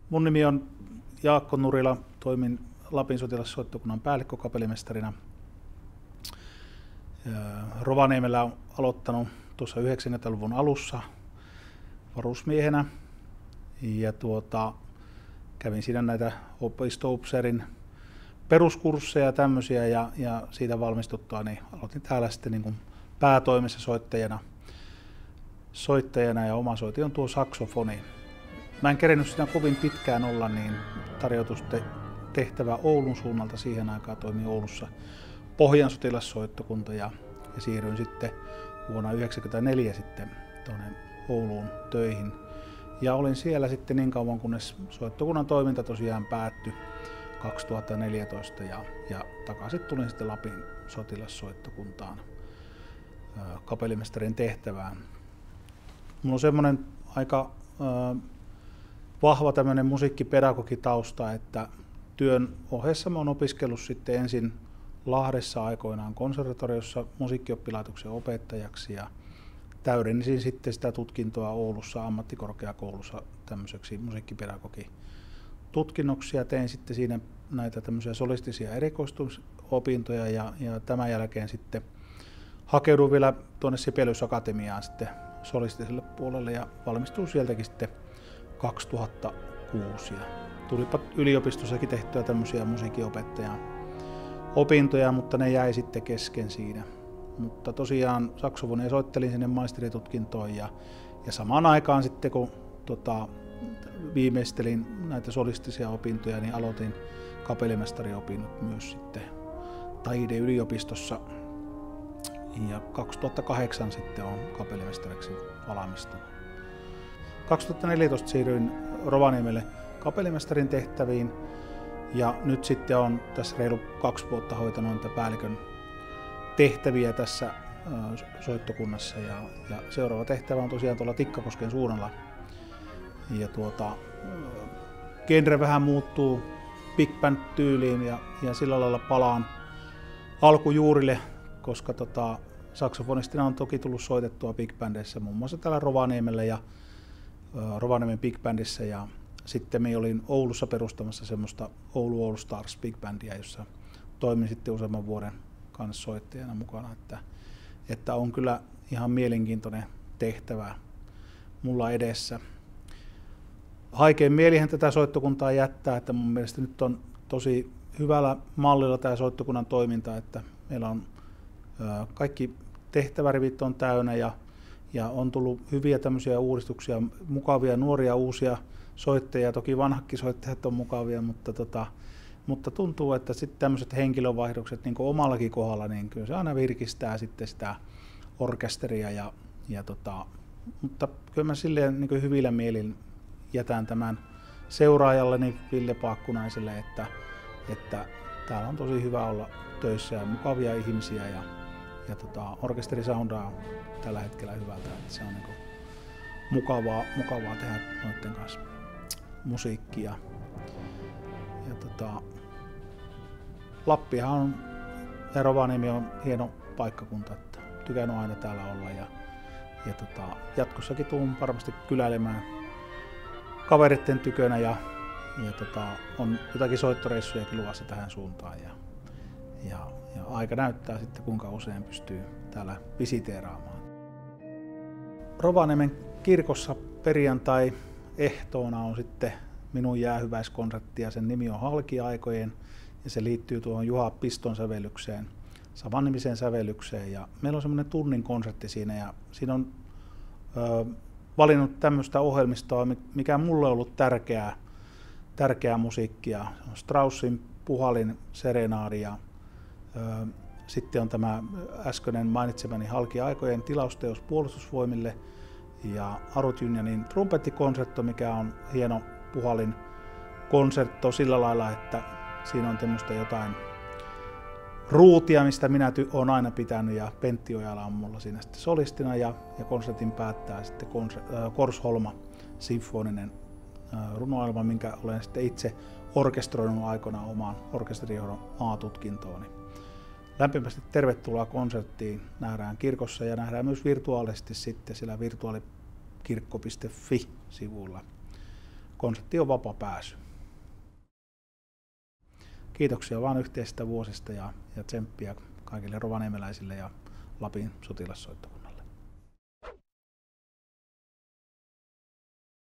Mun nimi on Jaakko Nurila, toimin Lapin sotilassoittokunnan päällikkökapellimestarina. Rovaniemellä olen aloittanut tuossa 90-luvun alussa varusmiehenä ja kävin siinä näitä opisto-upseerin peruskursseja ja tämmöisiä ja siitä valmistuttua niin aloitin täällä sitten niin kuin päätoimessa soittajana ja oma soiti on tuo saksofoni. Mä en kerennyt siinä kovin pitkään olla, niin tarjoutui tehtävä Oulun suunnalta. Siihen aikaan toimin Oulussa Pohjan sotilassoittokunta ja siirryin sitten vuonna 1994 sitten tuonne Ouluun töihin. Ja olin siellä sitten niin kauan, kunnes soittokunnan toiminta tosiaan päättyi 2014 ja takaisin tulin sitten Lapin sotilassoittokuntaan kapellimestarin tehtävään. Mulla on semmoinen aika vahva tämmöinen musiikkipedagogitausta, että työn ohessa mä oon opiskellut sitten ensin Lahdessa aikoinaan konservatoriossa musiikkioppilaitoksen opettajaksi ja täydensin sitten sitä tutkintoa Oulussa ammattikorkeakoulussa tämmöiseksi musiikkipedagogitutkinnoksi ja tein sitten siinä näitä tämmöisiä solistisia erikoistumisopintoja ja tämän jälkeen sitten hakeuduin vielä tuonne Sibelius Akatemiaan sitten solistiselle puolelle ja valmistuin sieltäkin sitten 2006 ja tulipa yliopistossakin tehtyä tämmöisiä musiikinopettajan opintoja, mutta ne jäi sitten kesken siinä. Mutta tosiaan saksofonia soittelin sinne maisteritutkintoon ja samaan aikaan sitten kun viimeistelin näitä solistisia opintoja, niin aloitin kapellimestariopinnot myös sitten Taide-yliopistossa ja 2008 sitten olen kapellimestariksi valmistunut. 2014 siirryin Rovaniemelle kapellimestarin tehtäviin ja nyt sitten olen tässä reilu 2 vuotta hoitanut näitä päällikön tehtäviä tässä soittokunnassa ja seuraava tehtävä on tosiaan tuolla Tikkakosken suunnalla. Ja genre vähän muuttuu big band tyyliin ja sillä lailla palaan alkujuurille, koska saksofonistina on toki tullut soitettua big bandeissa, muun muassa täällä Rovaniemellä ja Rovaniemen big bandissa ja sitten me olin Oulussa perustamassa semmoista Oulu All Stars big bandia, jossa toimin sitten useamman vuoden kanssa soittajana mukana, että on kyllä ihan mielenkiintoinen tehtävä mulla edessä. Haikein mielihän tätä soittokuntaa jättää, että mun mielestä nyt on tosi hyvällä mallilla tämä soittokunnan toiminta, että meillä on kaikki tehtävärivit on täynnä ja on tullut hyviä tämmöisiä uudistuksia, mukavia nuoria uusia soittajia, toki vanhatkin soittajat on mukavia, mutta tuntuu, että sitten tämmöiset henkilövaihdokset niin omallakin kohdalla, niin kyllä se aina virkistää sitten sitä orkesteria mutta kyllä mä silleen niin hyvillä mielin jätän tämän seuraajalleni Ville Paakkunaiselle, että täällä on tosi hyvä olla töissä ja mukavia ihmisiä ja orkesteri soundaa tällä hetkellä hyvältä, että se on niin mukavaa tehdä noiden kanssa musiikkia. Lappihan on ja Rovaniemi on hieno paikkakunta, että tykännyt aina täällä olla ja jatkossakin tuun varmasti kyläilemään kaveritten tykönä ja on jotakin soittoreissujakin luvassa tähän suuntaan ja aika näyttää sitten kuinka usein pystyy täällä visiteeraamaan. Rovaniemen kirkossa perjantai-ehtoona on sitten minun jäähyväiskonsertti ja sen nimi on Halkiaikojen ja se liittyy tuohon Juha Piston sävellykseen, samannimiseen sävellykseen ja meillä on semmoinen tunnin konsertti siinä ja siinä on valinnut tämmöistä ohjelmistoa, mikä mulle on ollut tärkeää musiikkia. Straussin Puhalin serenaadi ja sitten on tämä äskeinen mainitsemani Halkiaikojen tilausteos puolustusvoimille ja Arut Junjanin trumpettikonsertto, mikä on hieno Puhalin konsertto sillä lailla, että siinä on tämmöistä jotain ruutia, mistä minä olen aina pitänyt ja Pentti Ojala on mulla siinä sitten solistina ja konsertin päättää sitten Korsholma sinfoninen runoilma, minkä olen sitten itse orkestroinut aikoinaan omaan orkesterijohdon A-tutkintooni. Lämpimästi tervetuloa konserttiin, nähdään kirkossa ja nähdään myös virtuaalisesti sitten sillä virtuaalikirkko.fi-sivulla konsepti on vapaa pääsy. Kiitoksia vaan yhteisistä vuosista ja tsemppiä kaikille rovaniemeläisille ja Lapin sotilassoittokunnalle.